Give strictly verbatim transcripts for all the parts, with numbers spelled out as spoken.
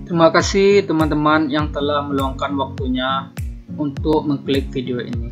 Terima kasih teman-teman yang telah meluangkan waktunya untuk mengklik video ini.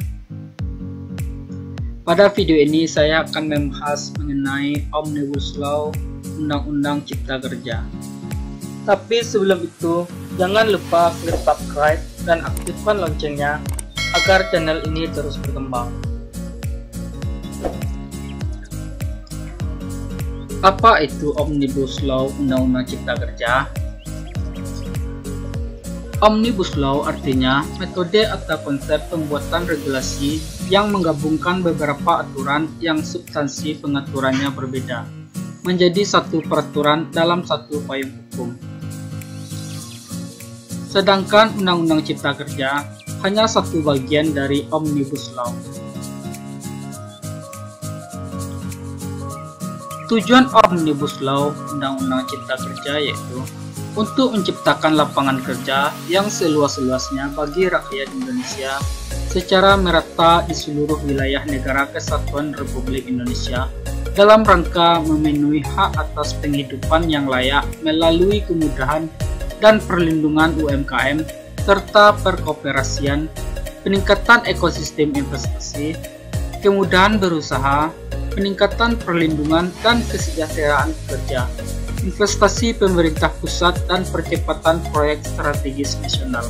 Pada video ini saya akan membahas mengenai Omnibus Law Undang-Undang Cipta Kerja. Tapi sebelum itu, jangan lupa klik subscribe dan aktifkan loncengnya agar channel ini terus berkembang. Apa itu Omnibus Law Undang-Undang Cipta Kerja? Omnibus Law artinya metode atau konsep pembuatan regulasi yang menggabungkan beberapa aturan yang substansi pengaturannya berbeda menjadi satu peraturan dalam satu payung hukum. Sedangkan Undang-Undang Cipta Kerja hanya satu bagian dari Omnibus Law. Tujuan Omnibus Law Undang-Undang Cipta Kerja yaitu untuk menciptakan lapangan kerja yang seluas-luasnya bagi rakyat Indonesia secara merata di seluruh wilayah negara Kesatuan Republik Indonesia dalam rangka memenuhi hak atas penghidupan yang layak melalui kemudahan dan perlindungan U M K M serta perkooperasian, peningkatan ekosistem investasi, kemudahan berusaha, peningkatan perlindungan dan kesejahteraan pekerja, investasi pemerintah pusat dan percepatan proyek strategis nasional.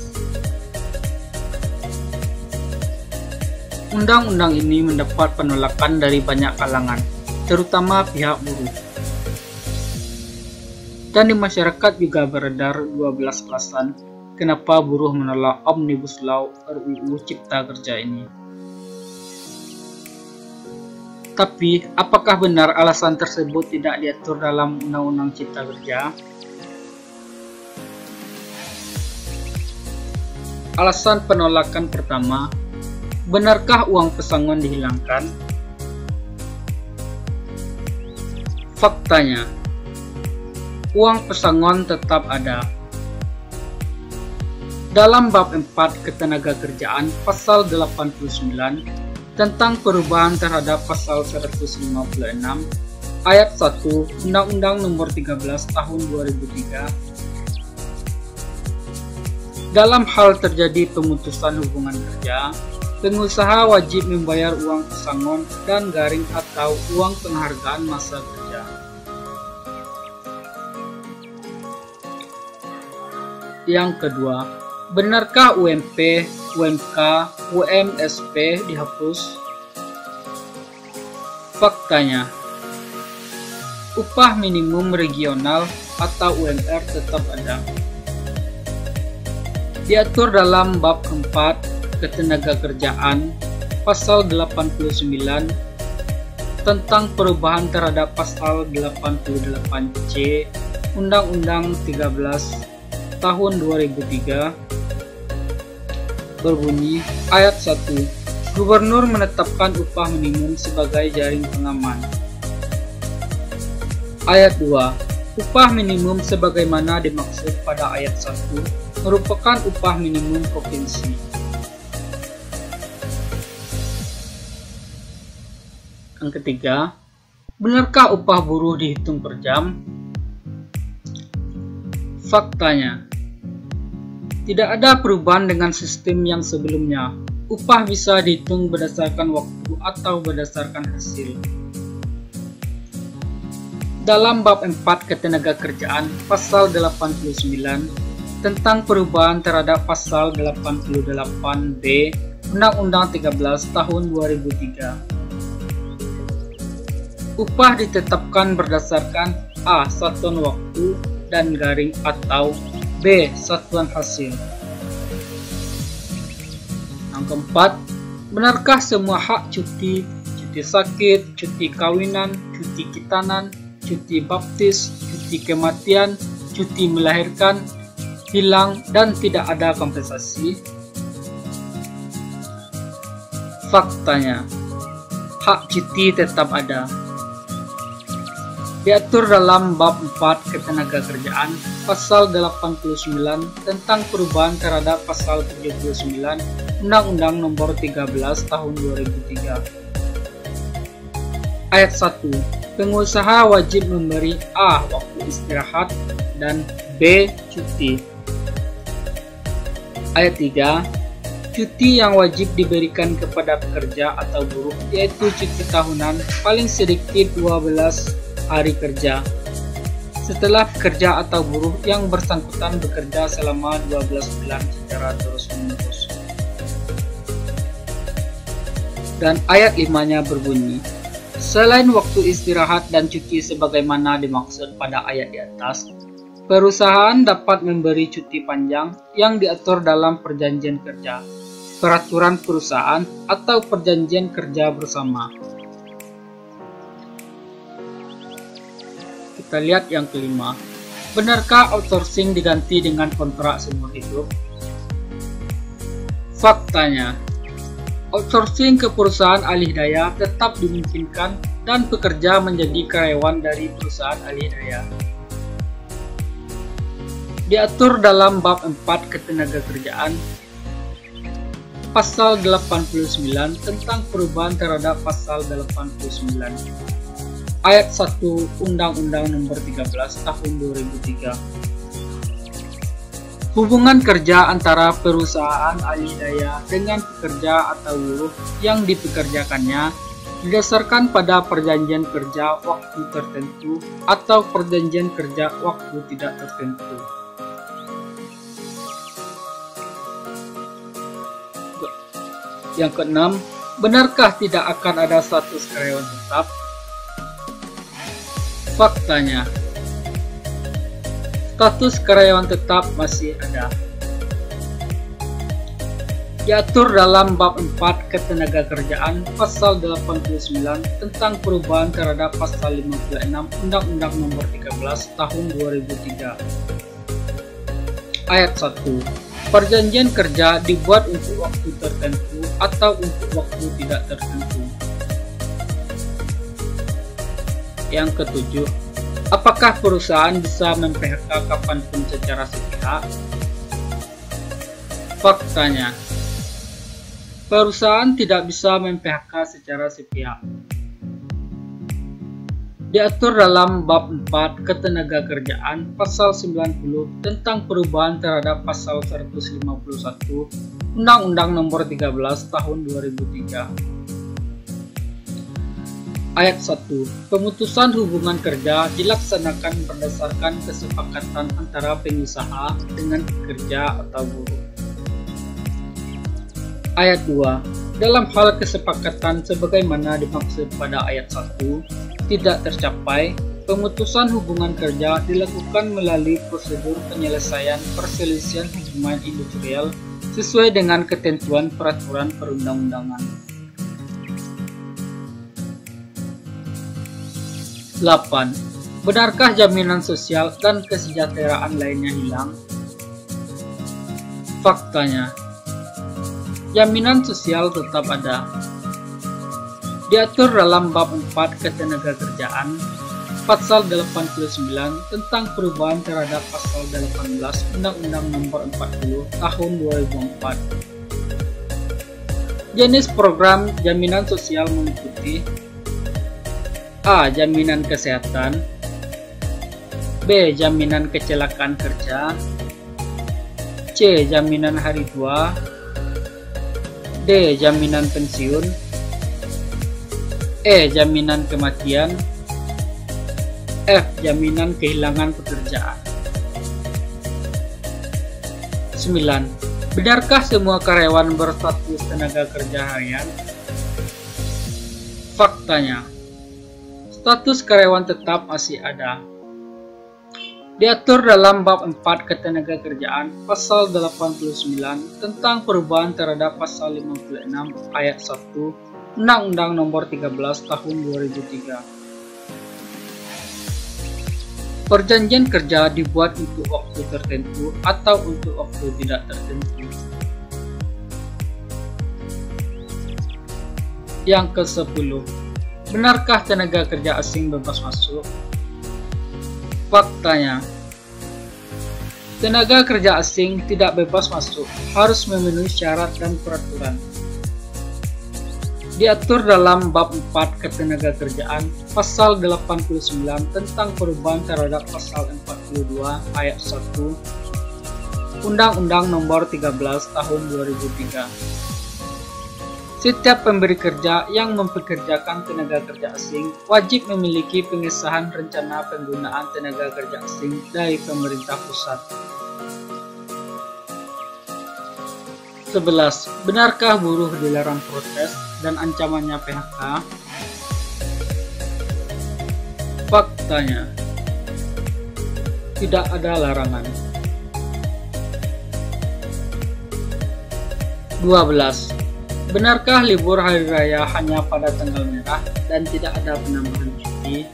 Undang-undang ini mendapat penolakan dari banyak kalangan, terutama pihak buruh. Dan di masyarakat juga beredar dua belas alasan kenapa buruh menolak Omnibus Law R U U Cipta Kerja ini. Tapi, apakah benar alasan tersebut tidak diatur dalam Undang-Undang Cipta Kerja? Alasan penolakan pertama, benarkah uang pesangon dihilangkan? Faktanya, uang pesangon tetap ada. Dalam bab empat Ketenagakerjaan pasal delapan puluh sembilan tentang perubahan terhadap pasal seratus lima puluh enam ayat satu Undang-Undang Nomor tiga belas Tahun dua ribu tiga. Dalam hal terjadi pemutusan hubungan kerja, pengusaha wajib membayar uang pesangon dan garing atau uang penghargaan masa kerja. Yang kedua, benarkah U M P, U M K, U M S P dihapus? Faktanya, upah minimum regional atau U M R tetap ada. Diatur dalam bab keempat Ketenagakerjaan pasal delapan puluh sembilan tentang perubahan terhadap pasal delapan puluh delapan C Undang-Undang tiga belas Tahun dua ribu tiga berbunyi ayat satu, Gubernur menetapkan upah minimum sebagai jaring pengaman. Ayat dua, upah minimum sebagaimana dimaksud pada ayat satu merupakan upah minimum provinsi. Yang ketiga, benarkah upah buruh dihitung per jam? Faktanya, tidak ada perubahan dengan sistem yang sebelumnya. Upah bisa dihitung berdasarkan waktu atau berdasarkan hasil. Dalam bab empat Ketenagakerjaan pasal delapan puluh sembilan tentang perubahan terhadap pasal delapan puluh delapan B Undang-Undang tiga belas Tahun dua ribu tiga. Upah ditetapkan berdasarkan A. Satuan waktu dan garing atau B. Satuan hasil. Yang keempat, benarkah semua hak cuti, cuti sakit, cuti kawinan, cuti khitanan, cuti baptis, cuti kematian, cuti melahirkan, hilang dan tidak ada kompensasi? Faktanya, hak cuti tetap ada. Diatur dalam bab empat Ketenagakerjaan pasal delapan puluh sembilan tentang perubahan terhadap pasal tujuh puluh sembilan Undang-Undang Nomor tiga belas Tahun dua ribu tiga. Ayat satu. Pengusaha wajib memberi A. waktu istirahat dan B. cuti. Ayat tiga. Cuti yang wajib diberikan kepada pekerja atau buruh yaitu cuti tahunan paling sedikit dua belas hari kerja setelah pekerja atau buruh yang bersangkutan bekerja selama dua belas bulan secara terus-menerus. Dan ayat lima-nya berbunyi, selain waktu istirahat dan cuti sebagaimana dimaksud pada ayat di atas, perusahaan dapat memberi cuti panjang yang diatur dalam perjanjian kerja, peraturan perusahaan, atau perjanjian kerja bersama. Kita lihat yang kelima. Benarkah outsourcing diganti dengan kontrak seumur hidup? Faktanya, outsourcing ke perusahaan alih daya tetap dimungkinkan dan pekerja menjadi karyawan dari perusahaan alih daya. Diatur dalam bab empat Ketenagakerjaan Pasal delapan puluh sembilan tentang perubahan terhadap Pasal delapan puluh sembilan Ayat satu Undang-Undang Nomor tiga belas Tahun dua ribu tiga. Hubungan kerja antara perusahaan alih daya dengan pekerja atau buruh yang dipekerjakannya didasarkan pada perjanjian kerja waktu tertentu atau perjanjian kerja waktu tidak tertentu. Yang keenam, benarkah tidak akan ada status karyawan tetap? Faktanya, status karyawan tetap masih ada. Diatur dalam bab empat Ketenagakerjaan Pasal delapan puluh sembilan tentang perubahan terhadap Pasal lima puluh enam Undang-Undang Nomor tiga belas Tahun dua ribu tiga. Ayat satu. Perjanjian kerja dibuat untuk waktu tertentu atau untuk waktu tidak tertentu. Yang ketujuh, apakah perusahaan bisa mem-P H K kapanpun secara sepihak? Faktanya, perusahaan tidak bisa mem-P H K secara sepihak. Diatur dalam bab empat Ketenagakerjaan Pasal sembilan puluh tentang perubahan terhadap Pasal seratus lima puluh satu Undang-Undang Nomor tiga belas Tahun dua ribu tiga. Ayat satu. Pemutusan hubungan kerja dilaksanakan berdasarkan kesepakatan antara pengusaha dengan pekerja atau buruh. Ayat dua. Dalam hal kesepakatan sebagaimana dimaksud pada ayat satu tidak tercapai, pemutusan hubungan kerja dilakukan melalui prosedur penyelesaian perselisihan hubungan industrial sesuai dengan ketentuan peraturan perundang-undangan. delapan. Benarkah jaminan sosial dan kesejahteraan lainnya hilang? Faktanya, jaminan sosial tetap ada. Diatur dalam bab empat Ketenagakerjaan Pasal delapan puluh sembilan tentang perubahan terhadap Pasal delapan belas Undang-Undang Nomor empat puluh Tahun dua ribu empat. Jenis program jaminan sosial meliputi A. Jaminan kesehatan, B. Jaminan kecelakaan kerja, C. Jaminan hari tua, D. Jaminan pensiun, E. Jaminan kematian, F. Jaminan kehilangan pekerjaan. sembilan. Benarkah semua karyawan berstatus tenaga kerja harian? Faktanya, status karyawan tetap masih ada. Diatur dalam bab empat Ketenagakerjaan Pasal delapan puluh sembilan tentang perubahan terhadap Pasal lima puluh enam Ayat satu Undang-Undang Nomor tiga belas Tahun dua ribu tiga. Perjanjian kerja dibuat untuk waktu tertentu atau untuk waktu tidak tertentu. Yang kesepuluh, benarkah tenaga kerja asing bebas masuk? Faktanya, tenaga kerja asing tidak bebas masuk, harus memenuhi syarat dan peraturan. diatur dalam bab empat Ketenagakerjaan pasal delapan puluh sembilan tentang perubahan terhadap pasal empat puluh dua ayat satu Undang-Undang Nomor tiga belas Tahun dua ribu tiga. Setiap pemberi kerja yang mempekerjakan tenaga kerja asing wajib memiliki pengesahan rencana penggunaan tenaga kerja asing dari pemerintah pusat. sebelas. Benarkah buruh dilarang protes dan ancamannya P H K? Faktanya, tidak ada larangan. dua belas. Benarkah libur hari raya hanya pada tanggal merah dan tidak ada penambahan cuti?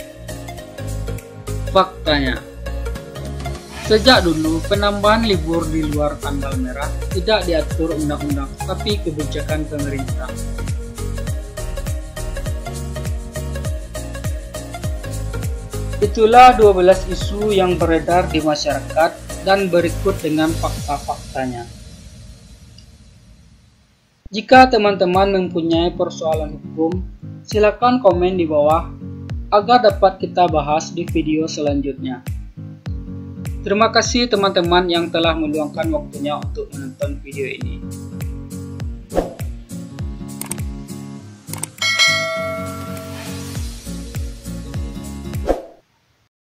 Faktanya, sejak dulu penambahan libur di luar tanggal merah tidak diatur undang-undang, tapi kebijakan pemerintah. Itulah dua belas isu yang beredar di masyarakat dan berikut dengan fakta-faktanya. Jika teman-teman mempunyai persoalan hukum, silakan komen di bawah agar dapat kita bahas di video selanjutnya. Terima kasih teman-teman yang telah meluangkan waktunya untuk menonton video ini.